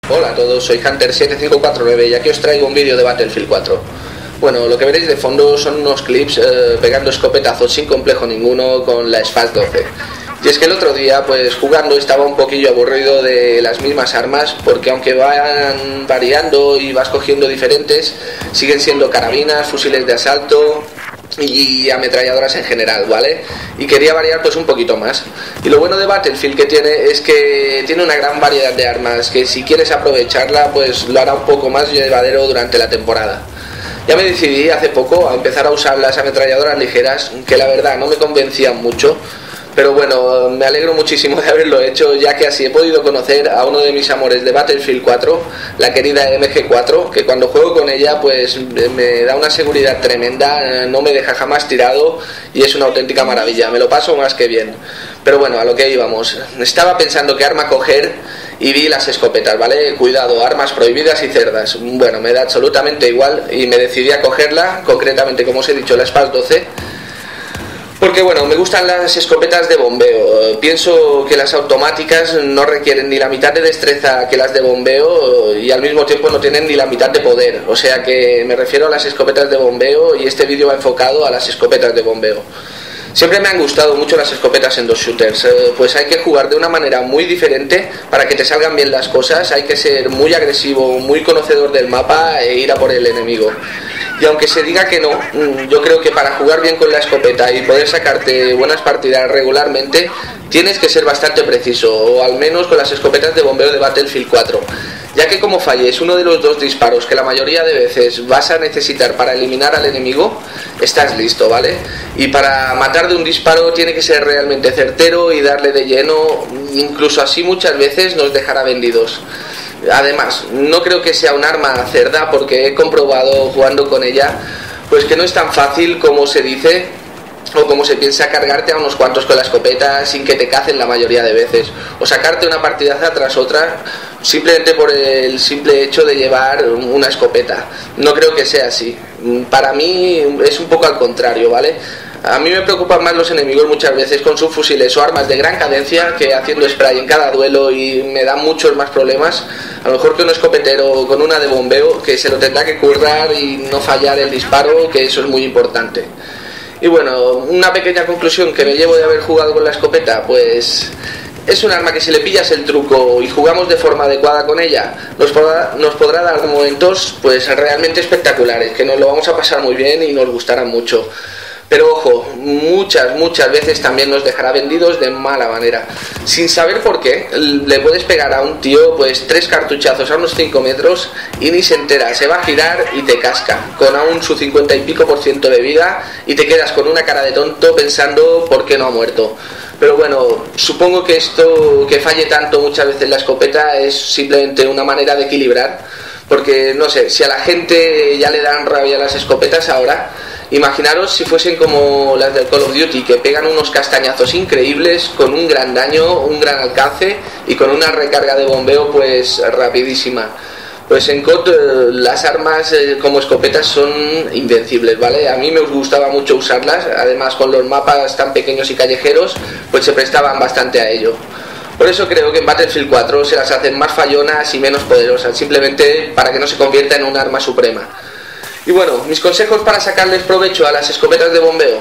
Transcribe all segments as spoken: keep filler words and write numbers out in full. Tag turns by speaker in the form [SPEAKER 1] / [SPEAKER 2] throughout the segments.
[SPEAKER 1] Hola a todos, soy Hunter siete cinco cuatro nueve y aquí os traigo un vídeo de Battlefield cuatro. Bueno, lo que veréis de fondo son unos clips eh, pegando escopetazos sin complejo ninguno con la Sfax doce. Y es que el otro día, pues jugando, estaba un poquillo aburrido de las mismas armas, porque aunque van variando y vas cogiendo diferentes, siguen siendo carabinas, fusiles de asalto y ametralladoras en general, ¿vale? Y quería variar pues un poquito más. Y lo bueno de Battlefield que tiene es que tiene una gran variedad de armas, que si quieres aprovecharla pues lo hará un poco más llevadero durante la temporada. Ya me decidí hace poco a empezar a usar las ametralladoras ligeras, que la verdad no me convencían mucho, pero bueno, me alegro muchísimo de haberlo hecho, ya que así he podido conocer a uno de mis amores de Battlefield cuatro, la querida M G cuatro, que cuando juego con ella pues me da una seguridad tremenda, no me deja jamás tirado y es una auténtica maravilla, me lo paso más que bien. Pero bueno, a lo que íbamos, estaba pensando qué arma coger y vi las escopetas, ¿vale? Cuidado, armas prohibidas y cerdas. Bueno, me da absolutamente igual y me decidí a cogerla, concretamente como os he dicho, la Sfax doce. Porque bueno, me gustan las escopetas de bombeo. Pienso que las automáticas no requieren ni la mitad de destreza que las de bombeo y al mismo tiempo no tienen ni la mitad de poder. O sea que me refiero a las escopetas de bombeo y este vídeo va enfocado a las escopetas de bombeo. Siempre me han gustado mucho las escopetas en dos shooters, pues hay que jugar de una manera muy diferente para que te salgan bien las cosas, hay que ser muy agresivo, muy conocedor del mapa e ir a por el enemigo. Y aunque se diga que no, yo creo que para jugar bien con la escopeta y poder sacarte buenas partidas regularmente, tienes que ser bastante preciso, o al menos con las escopetas de bombeo de Battlefield cuatro. Ya que como falles uno de los dos disparos que la mayoría de veces vas a necesitar para eliminar al enemigo, estás listo, ¿vale? Y para matar de un disparo tiene que ser realmente certero y darle de lleno, incluso así muchas veces nos dejará vendidos. Además, no creo que sea un arma cerda porque he comprobado jugando con ella, pues que no es tan fácil como se dice o como se piensa cargarte a unos cuantos con la escopeta sin que te cacen la mayoría de veces, o sacarte una partidaza tras otra simplemente por el simple hecho de llevar una escopeta. No creo que sea así. Para mí es un poco al contrario, ¿vale? A mí me preocupan más los enemigos muchas veces con sus fusiles o armas de gran cadencia que haciendo spray en cada duelo y me dan muchos más problemas, a lo mejor que un escopetero con una de bombeo que se lo tendrá que currar y no fallar el disparo, que eso es muy importante. Y bueno, una pequeña conclusión que me llevo de haber jugado con la escopeta, pues es un arma que si le pillas el truco y jugamos de forma adecuada con ella, nos podrá, nos podrá dar momentos pues realmente espectaculares, que nos lo vamos a pasar muy bien y nos gustarán mucho. Pero ojo, muchas, muchas veces también nos dejará vendidos de mala manera. Sin saber por qué, le puedes pegar a un tío pues tres cartuchazos a unos cinco metros y ni se entera, se va a girar y te casca, con aún su cincuenta y pico por ciento de vida y te quedas con una cara de tonto pensando por qué no ha muerto. Pero bueno, supongo que esto, que falle tanto muchas veces la escopeta, es simplemente una manera de equilibrar, porque no sé, si a la gente ya le dan rabia las escopetas ahora, imaginaros si fuesen como las del Call of Duty, que pegan unos castañazos increíbles con un gran daño, un gran alcance y con una recarga de bombeo pues rapidísima. Pues en C O D eh, las armas eh, como escopetas son invencibles, ¿vale? A mí me gustaba mucho usarlas, además con los mapas tan pequeños y callejeros pues se prestaban bastante a ello. Por eso creo que en Battlefield cuatro se las hacen más fallonas y menos poderosas, simplemente para que no se convierta en un arma suprema. Y bueno, mis consejos para sacarles provecho a las escopetas de bombeo.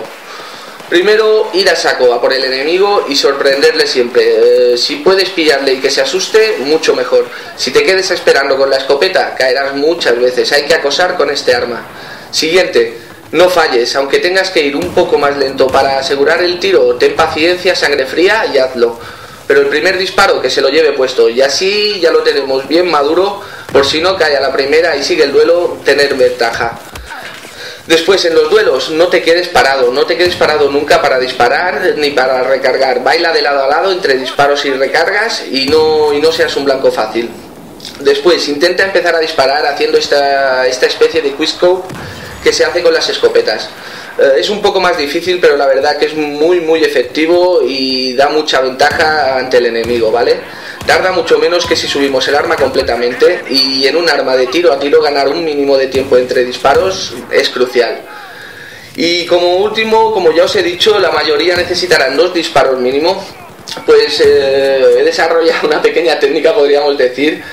[SPEAKER 1] Primero, ir a saco a por el enemigo y sorprenderle siempre. Eh, si puedes pillarle y que se asuste, mucho mejor. Si te quedes esperando con la escopeta, caerás muchas veces. Hay que acosar con este arma. Siguiente, no falles. Aunque tengas que ir un poco más lento para asegurar el tiro, ten paciencia, sangre fría y hazlo. Pero el primer disparo que se lo lleve puesto, y así ya lo tenemos bien maduro, por si no cae a la primera y sigue el duelo, tener ventaja. Después, en los duelos, no te quedes parado, no te quedes parado nunca para disparar ni para recargar. Baila de lado a lado entre disparos y recargas y no, y no seas un blanco fácil. Después, intenta empezar a disparar haciendo esta, esta especie de quickscope que se hace con las escopetas. Eh, es un poco más difícil, pero la verdad que es muy muy efectivo y da mucha ventaja ante el enemigo, ¿vale? Tarda mucho menos que si subimos el arma completamente y en un arma de tiro a tiro ganar un mínimo de tiempo entre disparos es crucial. Y como último, como ya os he dicho, la mayoría necesitarán dos disparos mínimo, pues eh, he desarrollado una pequeña técnica, podríamos decir,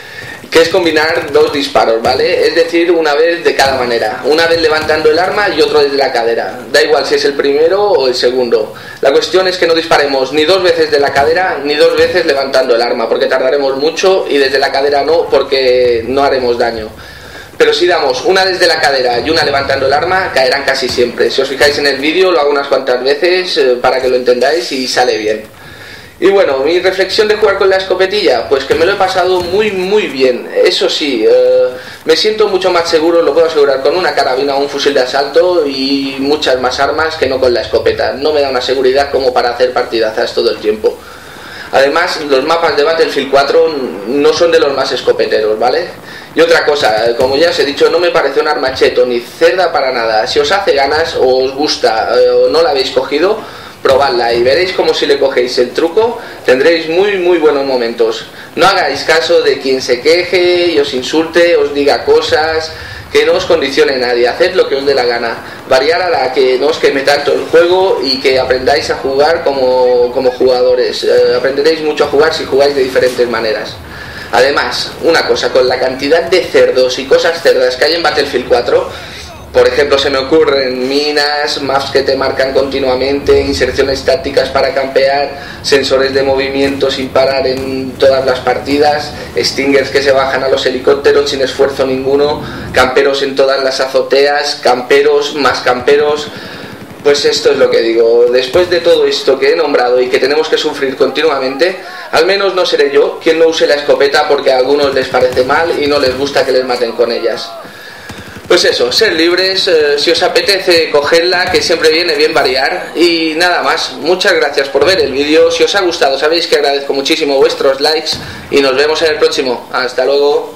[SPEAKER 1] que es combinar dos disparos, ¿vale? Es decir, una vez de cada manera, una vez levantando el arma y otro desde la cadera, da igual si es el primero o el segundo. La cuestión es que no disparemos ni dos veces de la cadera ni dos veces levantando el arma, porque tardaremos mucho, y desde la cadera no, porque no haremos daño. Pero si damos una desde la cadera y una levantando el arma, caerán casi siempre. Si os fijáis en el vídeo, lo hago unas cuantas veces eh, para que lo entendáis y sale bien. Y bueno, mi reflexión de jugar con la escopetilla, pues que me lo he pasado muy muy bien. Eso sí, eh, me siento mucho más seguro, lo puedo asegurar, con una carabina o un fusil de asalto y muchas más armas que no con la escopeta. No me da una seguridad como para hacer partidazas todo el tiempo. Además, los mapas de Battlefield cuatro no son de los más escopeteros, ¿vale? Y otra cosa, como ya os he dicho, no me parece un arma cheto ni cerda para nada. Si os hace ganas o os gusta eh, o no la habéis cogido, probadla y veréis como si le cogéis el truco tendréis muy muy buenos momentos. No hagáis caso de quien se queje y os insulte, os diga cosas, que no os condicione nadie. Haced lo que os dé la gana, variar a la que no os queme tanto el juego y que aprendáis a jugar como, como jugadores. Eh, aprenderéis mucho a jugar si jugáis de diferentes maneras. Además, una cosa, con la cantidad de cerdos y cosas cerdas que hay en Battlefield cuatro, por ejemplo, se me ocurren minas, maps que te marcan continuamente, inserciones tácticas para campear, sensores de movimiento sin parar en todas las partidas, stingers que se bajan a los helicópteros sin esfuerzo ninguno, camperos en todas las azoteas, camperos más camperos. Pues esto es lo que digo, después de todo esto que he nombrado y que tenemos que sufrir continuamente, al menos no seré yo quien no use la escopeta porque a algunos les parece mal y no les gusta que les maten con ellas. Pues eso, ser libres, eh, si os apetece cogerla, que siempre viene bien variar, y nada más. Muchas gracias por ver el vídeo. Si os ha gustado, sabéis que agradezco muchísimo vuestros likes y nos vemos en el próximo. Hasta luego.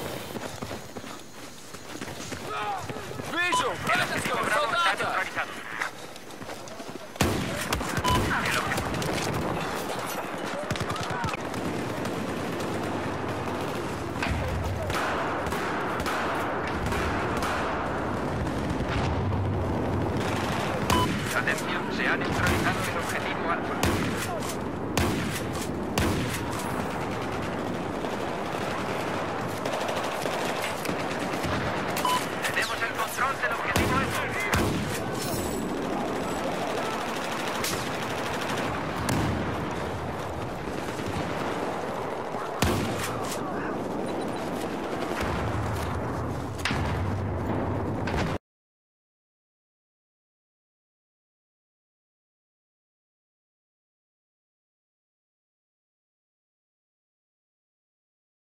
[SPEAKER 2] Atención, se ha neutralizado el objetivo Alfa.